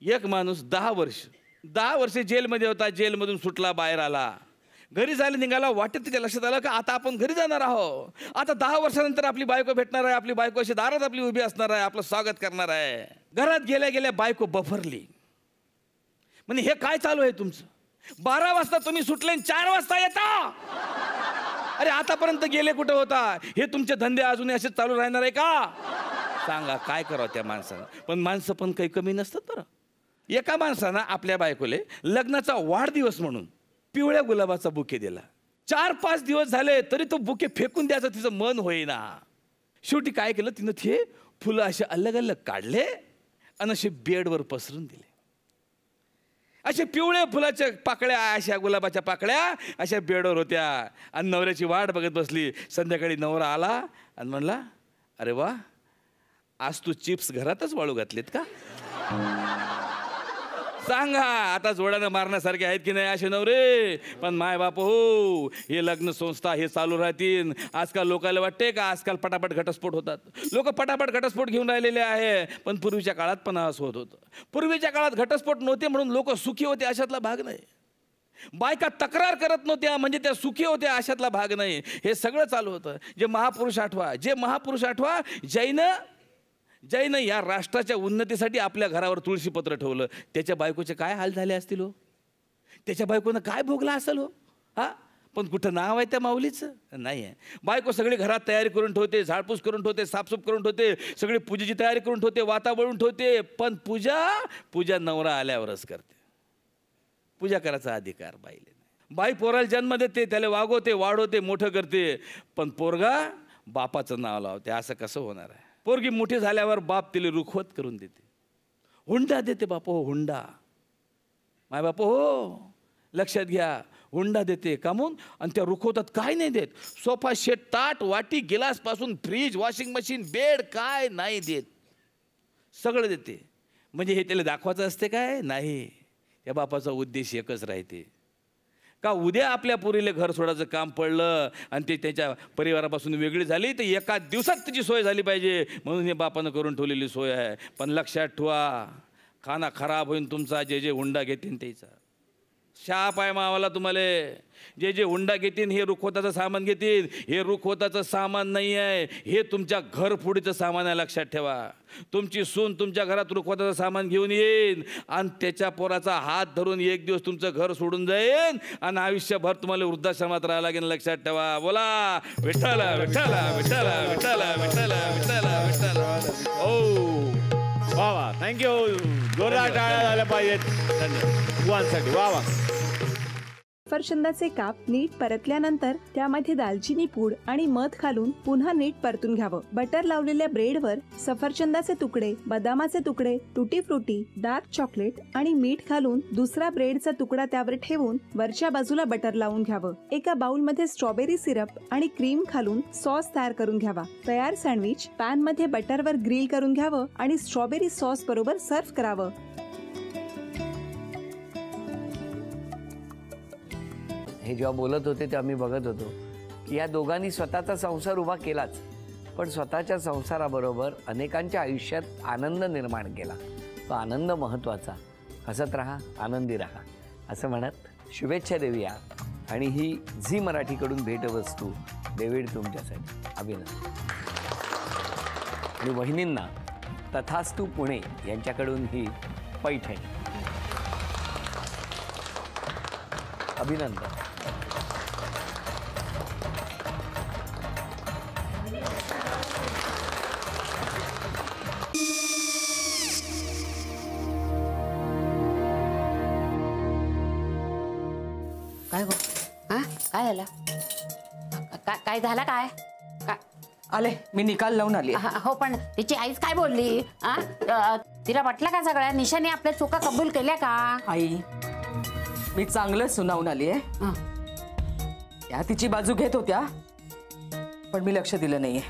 एक माणूस 10 वर्ष जेलमध्ये होता, जेलमधून सुटला, बाहेर आला, घरी जायला निघाला, वाटेत त्याच्या लक्षात आलं की आता आपण घरी जाणार आहोत. आता 10 वर्षानंतर आपली बायको भेटणार आहे, आपली बायको अशी दारात आपली उभी असणार आहे, आपलं स्वागत करणार आहे. घरात गेल्या गेल्या बायको बफरली, म्हणजे हे काय चालू आहे तुमचं? 12 वाजता तुम्ही सुटले, 4 वाजता येता. अरे आतापर्यंत गेले कुठं होता? हे तुमचे धंदे अजूनही असेच चालू राहणार आहे का? सांगा काय करावं त्या माणसानं. पण माणसं पण काही कमी नसतात बरं. एका माणसानं आपल्या बायकोले लग्नाचा वाढदिवस म्हणून पिवळ्या गुलाबाचा बुके दिला. 4-5 दिवस झाले तरी तो बुके फेकून द्यायचं तिचं मन होईना. शेवटी काय केलं तिनं? ते फुलं असे अलग अलग काढले आणि असे बेडवर पसरून दिले. असे पिवळे फुलाच्या पाकळ्या, अशा गुलाबाच्या पाकळ्या अशा बेडवर होत्या. आणि नवऱ्याची वाट बघत बसली. संध्याकाळी नवरा आला आणि म्हणला, अरे वा, आज तू चिप्स घरातच वाळू घातलेत का? सांगा आता जोड्यानं मारण्यासारखे आहेत की नाही असे नवरे? पण माय बाप हो, हे लग्न संस्था हे चालू राहतील. आजकाल लोकांना वाटते का आजकाल पटापट घटस्फोट होतात. लोक पटापट घटस्फोट घेऊन राहिलेले आहे. पण पूर्वीच्या काळात पण असं होत होतं. पूर्वीच्या काळात घटस्फोट नव्हते म्हणून लोक सुखी होते अशातला भाग नाही. बायका तक्रार करत नव्हत्या म्हणजे त्या सुखी होत्या अशातला भाग नाही. हे सगळं चालू होतं. जे महापुरुष आठवा जैन या राष्ट्राच्या उन्नतीसाठी आपल्या घरावर तुळशीपत्र ठेवलं. त्याच्या बायकोचे काय हाल झाले असतील हो? त्याच्या बायकोनं काय भोगला असेल हो? हा, पण कुठं नाव आहे त्या माऊलीचं? नाही आहे. बायको सगळी घरात तयारी करून ठेवते, झाडपूस करून ठेवते, साफसूफ करून ठेवते, सगळी पूजेची तयारी करून ठेवते, वातावरण ठेवते. पण पूजा नवरा आल्यावरच करते. पूजा करायचा अधिकार बाईले नाही. बाई पोराला जन्म देते, त्याला वागवते, वाढवते, मोठं करते. पण पोरगा बापाचं नाव लावते. असं कसं होणार आहे? पोरगी मोठी झाल्यावर बाप तिला रुखवत करून देते, हुंडा देते. बाप हो, हुंडा. माय बाप हो, लक्षात घ्या, हुंडा देते. का म्हणून? आणि त्या रुखवतात काय नाही देत. सोफा सेट, ताट, वाटी, गिलास पासून फ्रीज, वॉशिंग मशीन, बेड काय नाही देत. सगळं देते. म्हणजे हे त्याला दाखवायचं असते काय? नाही. त्या बापाचा उद्देश एकच राहते का उद्या आपल्या पोरीला घर सोडायचं काम पडलं आणि ते त्याच्या परिवारापासून वेगळी झाली तर एका दिवसात त्याची सोय झाली पाहिजे म्हणून हे बापानं करून ठेवलेली सोय आहे. पण लक्षात ठेवा, खाना खराब होईल तुमचा. जे हुंडा घेतील त्याचा शाप आहे मावाला तुम्हाला. जे हुंडा घेतील हे रुखवताचं सामान घेतील. हे रुखवताचं सामान नाही आहे, हे तुमच्या घरफोडीचं सामान आहे. लक्षात ठेवा. तुमची सून तुमच्या घरात रुखवताचं सामान घेऊन येईन आणि त्याच्या पोराचा हात धरून एक दिवस तुमचं घर सोडून जाईन आणि आयुष्यभर तुम्हाला वृद्धाश्रमात राहायला लागेल. लक्षात ठेवा. बोला विठ्ठल विठ्ठल विठ्ठल विठ्ठल विठ्ठल विठ्ठल विठ्ठल. ओ वा वा, थँक्यू. जोरदार टाळ्या झाल्या पाहिजेत धन्यवाद. वा वा. सफरचंदाचे काप नीट परतल्यानंतर त्यामध्ये दालचिनी पूड आणि मध घालून पुन्हा नीट परतून घ्यावं. बटर लावलेल्या ब्रेडवर सफरचंदाचे तुकडे, बदामाचे तुकडे, टुटी फ्रुटी, डार्क चॉकलेट आणि मीठ घालून दुसरा ब्रेडचा तुकडा त्यावर ठेवून वरच्या बाजूला बटर लावून घ्यावं. एका बाउलमध्ये स्ट्रॉबेरी सिरप आणि क्रीम घालून सॉस तयार करून घ्यावा. तयार सँडविच पॅन मध्ये बटरवर ग्रिल करून घ्यावं आणि स्ट्रॉबेरी सॉस बरोबर सर्व्ह करावं. हे जेव्हा बोलत होते तेव्हा मी बघत होतो की या दोघांनी स्वतःचा संसार उभा केलाच, पण स्वतःच्या संसाराबरोबर अनेकांच्या आयुष्यात आनंद निर्माण केला. तो आनंद महत्त्वाचा. हसत राहा, आनंदी राहा असं म्हणत शुभेच्छा देऊया. आणि ही झी मराठीकडून भेटवस्तू डेव्हिड तुमच्यासाठी. अभिनंदन. आणि वहिनींना तथास्तू पुणे यांच्याकडून ही पैठणी. अभिनंदन. काय गो? हा, काय झालं? काय झालं? काय आले, मी निकाल लावून आली. हो, पण तिची आईच काय बोलली? तिला वाटलं का सगळ्या निशाने आपल्या चुका कबूल केल्या का? आई, मी चांगलं सुनावून आली आहे. त्या तिची बाजू घेत होत्या पण मी लक्ष दिलं नाहीये.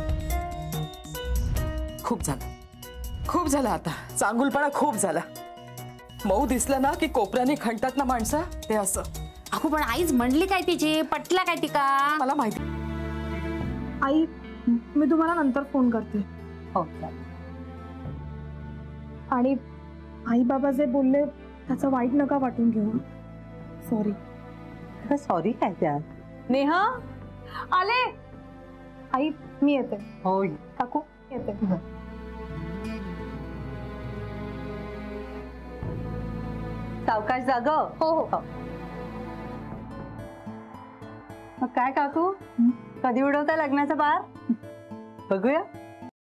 खूप झालं आता. चांगुलपणा खूप झाला. मऊ दिसलं ना की कोपऱ्याने खणतात ना माणसं, ते असं. अगो, पण आईच म्हणली काय तिची? पटला काय तिका? मला माहिती. आई, मी तुम्हाला नंतर फोन करते. हो. आणि आई बाबा जे बोलले त्याचं वाईट नका वाटून घेऊ. सॉरी. सॉरी काय त्यात? नेहा आले. आई मी येते. होय. काकू येते. सावकाश जाग. हो हो. मग काय काकू, कधी उडवता लग्नाचा बार? बघूया.